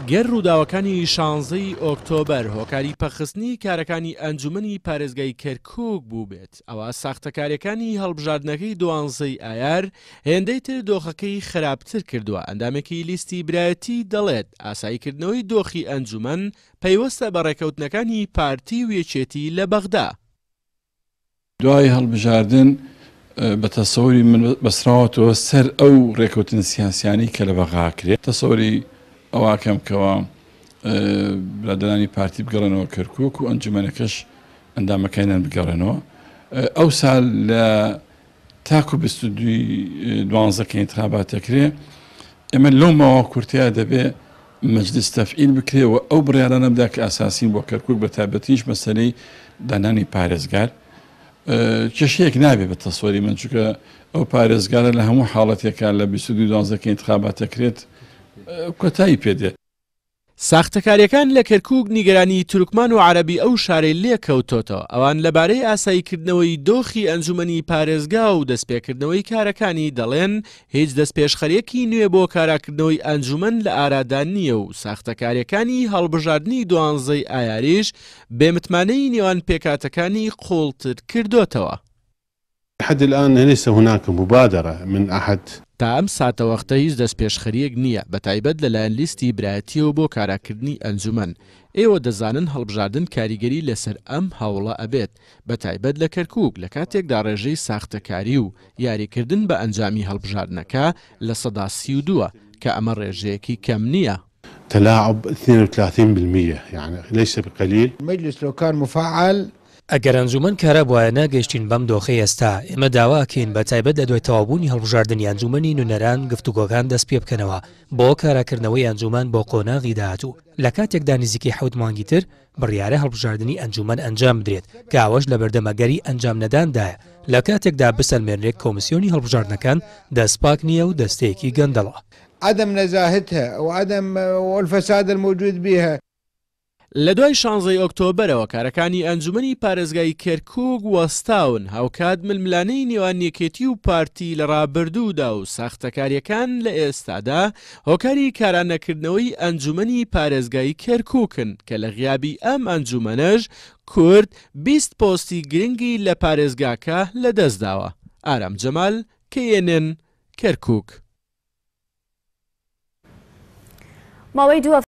گەر ڕووداوەکانی 16 ئۆکتۆبەر هۆکاری پەخستنی کارەکانی ئەنجومەنی پارێزگای کەرکووک بوو بێت، ئەوە ساختەکاریەکانی هەڵبژاردنەکەی 12 ئایار هێندەی تر دۆخەکەی خراپتر کردووە. ئەندامێکی لیستی برایەتی دەڵێت ئاساییکردنەوەی دۆخی ئەنجومەن پەیوەستە بە ڕێکەوتنەکانی پارتی و یەکێتی لە بەغدا. دوای هەڵبژاردن بە تەسەوری من بەسراوەتەوە سەر ئەو ڕێکەوتنە سیاسیانی کە لە بەغا کرێت، تەسەوری ئەواکەم کەەوە برادرانی پارتی بگەڕێنەوە کەرکووک و ئەنجومەنەکەش ئەندامەکانیان بگەڕێنەوە. ئەو ساڵ لە تاکو 12 ئینتخاباتەکرێ، ئێمە لەو ماوە کورتیا دەبێت مەجلیس تەفعیل بکرێەوە ئەو بڕیارانەمدا کە ئاساسین بۆ کەرکووک بە تایبەتیش مەسەلەی دانانی پارێزگار کێشەیەک نابێت بە تەسەوری من، چونکە ئەو پارێزگارە لە هەموو حاڵەتێکە لە 12 ئینتخاباتەکرێت کۆتایی پێدێت. ساختەکاریەکان لە کەرکووک نیگەرانی تورکمان و عەرەبی ئەو شارەی لێکەوتۆتەوە، ئەوان لەبارەی ئاساییکردنەوەی دۆخی ئەنجومەنی پارێزگا و دەستپێکردنەوەی کارەکانی دەڵێن هیچ دەستپێشخەرێکی نوێ بۆ کاراکردنەوەی ئەنجومەن لە ئارادا نییە و ساختەکاریەکانی هەڵبژاردننی 12 ئایاریش بێمتمانەی نێوان پێکاتەکانی قوڵتر کردوتەوە. لحد الآن ليس هناك مبادرة من أحد. تا ئەم ساتەوەختە هیچ دەستپێشخەریەک نییە، بەتایبەت لەلایەن لیستی برایەتیەوە بۆ کاراکردنی ئەنجومەن. ئێوە دەزانن هەڵبژاردن کاریگەری لەسەر ئەم هەوڵە ئەبێت، بەتایبەت لە کەرکووک لە کاتێکدا ڕێژەی ساختەکاری و یاریکردن بە ئەنجامی هەڵبژاردنەکە لە سەدا 32 کە ئەمە ڕێژەیەکی کەم نییە. تلاعب 32%، يعني ليس بقليل. المجلس لو كان مفعل ئەگەر ئەنجومەن کارە بواە ناگەیشتین بەم دۆخەی ئێستا، ئێمە داواکەین بە تایبەت لە دوای تەوابوونی هەڵبژاردننی ئەنجومەنی نوێنەران گفتوگۆکان دەست پێ بکەنەوە بۆ کاراکردنەوەی ئەنجومەن بۆ قۆناغی داهاتوو. لە کاتێکدا نزیکی 7 مانگی تر بڕیارە هەڵبژاردننی ئەنجومەن ئەنجام بدرێت کە ئەوەش لە بەردەمەگەری ئەنجام نەداندایە. لە کاتێکدا بسەلمێنرێک کۆمیسیۆنی هەڵبژاردنەکان دەستپاک نییە و دەستەیەکی گەندەڵە. عدم نزاهتها وعدم والفساد الموجود بها. لە دوای 16 ئۆکتۆبەرەوە کارەکانی ئەنجومەنی پارێزگای کەرکووک وەستاون، هاوکات ململانەی نێوان یەکێتی و پارتی لە ڕابردوودا و ساختەکاریەکان لە ئێستادا هۆکاری کارانەکردنەوەی ئەنجومەنی پارێزگای کەرکووکن کە لە غیابی ئەم ئەنجومەنەش کورد 20 پۆستی گرنگی لە پارێزگاکە لەدەستداوە. ئارام جەمال، KNN کەرکووک.